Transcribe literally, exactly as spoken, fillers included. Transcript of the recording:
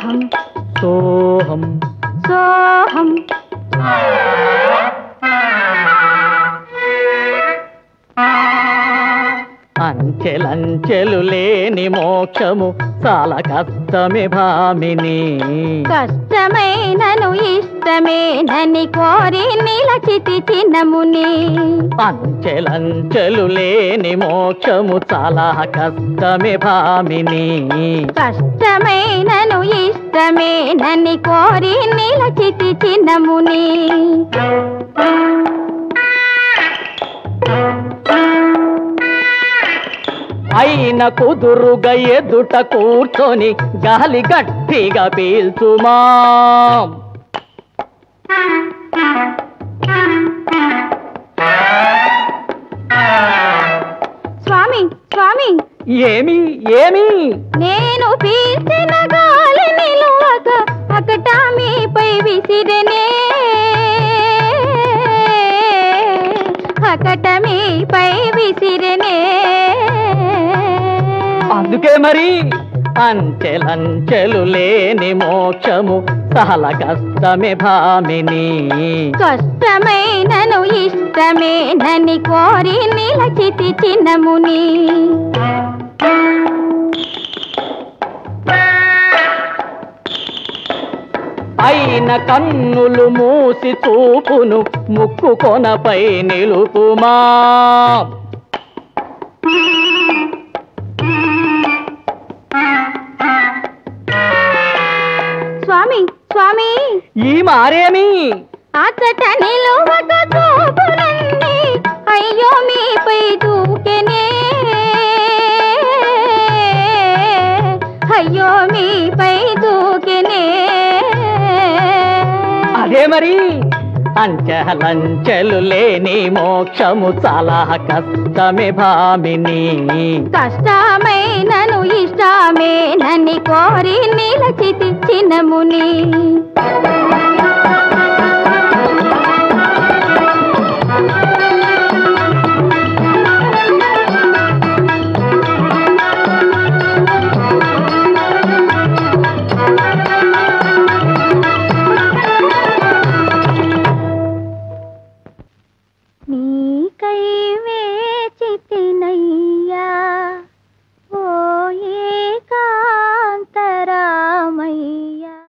సోహం సోహం సోహం అంచెలంచెలు లేని మోక్షము చాలా కష్టమే భామిని. కష్టమైనను ఇష్టమేనని కోరి నిలచితి చిన్నముని. అంచెలంచెలు లేని మోక్షము చాలా కష్టమే భామిని. కష్టమైనను ఇష్టమేనని కోరి నిలచితి చిన్నముని. అయిన కుదురుగా ఎదుట కూర్చొని గాలి గట్టిగా పీల్చుమా. స్వామి స్వామి ఏమి ఏమి నేను పీల్చిన గాలి నిలువక అకట మీపై విసిరనే. అకట మీపై విసిరనే. అందుకే మరి అంచెలంచెలు లేని మోక్షము చాలా కష్టమే భామిని. కష్టమైనను ఇష్టమేనని కోరి నిలచితి చిన్నముని. అయిన కన్నులు మూసి చూపును ముక్కు కొనపై నిలుపుమా. స్వామి స్వామి ఈ మారేమి అచట నిలువక చూపునండి అయ్యో మీపై దూకెనే. అయ్యో మీపై దూకెనే. అదే మరి అంచెలంచెలు లేని మోక్షము చాలా కష్టమే భామిని. కష్టమైనను ఇష్టమేనని కోరి నిలచితి చిన్నముని.